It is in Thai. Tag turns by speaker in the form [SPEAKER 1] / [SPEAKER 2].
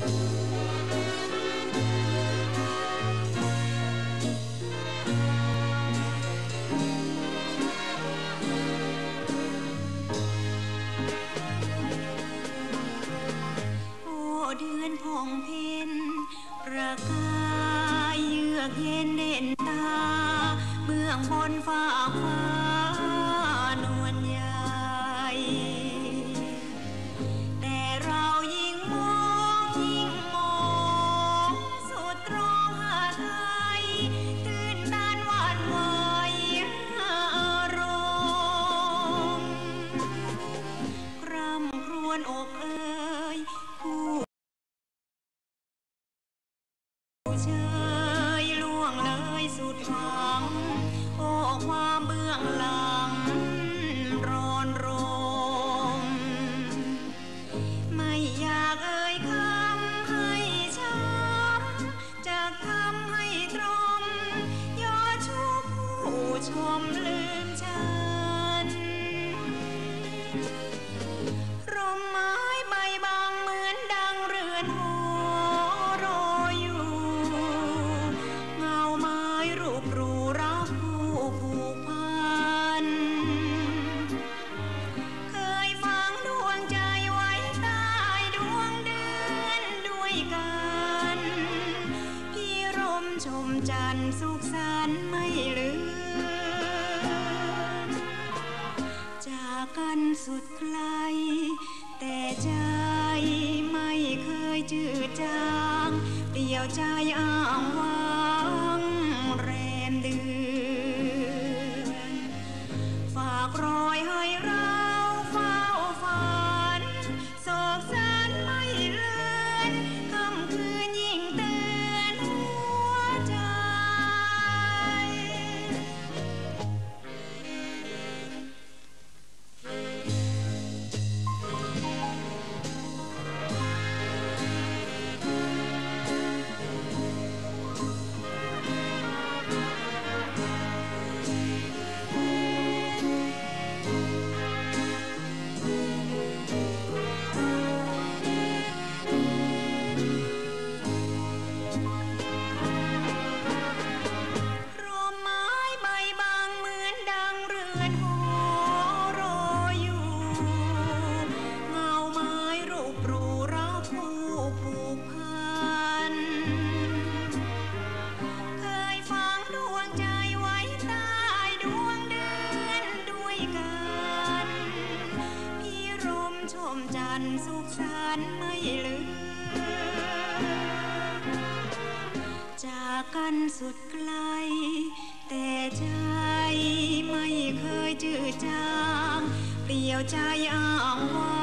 [SPEAKER 1] เดือนผ่องเพ็ญประกายเยือกเย็นเด่นตาเบื้องบนฟ้าฟ้านวลใหญ่แต่เรายิ่งมองสุดตรงหาไทยตื่นตันหวั่นไหวอารมณ์คร่ำครวญอกเอ่ยเชยล่วงเลยสุดหวังโอ้ความเบื้องหลังร้อนรมไม่อยากเอ่ยคำให้ช้ำจะทำให้ตรมย่อชูผู้ชมลืมฉันร่มไม้ใบบางเหมือนดังเรือนหอรออยู่เงาไม้รูปรูรักผู้ผูกพันเคยฝังดวงใจไว้ใต้ดวงเดือนด้วยกันพี่รมชมจันทร์สุขสันต์ไม่ลืมจากกันสุดไกลแต่ใจไม่เคยจืดจางเปลี่ยวใจอ้างว้างแรมเดือนฝากรอยให้เราเฝ้าฝันโศกสันไม่เลือนค่ำคืนยิ่งเตือนหัวใจจันทร์สุขสันต์ไม่ลืมจากกันสุดไกลแต่ใจไม่เคยจืดจางเปลี่ยวใจอ้างว้าง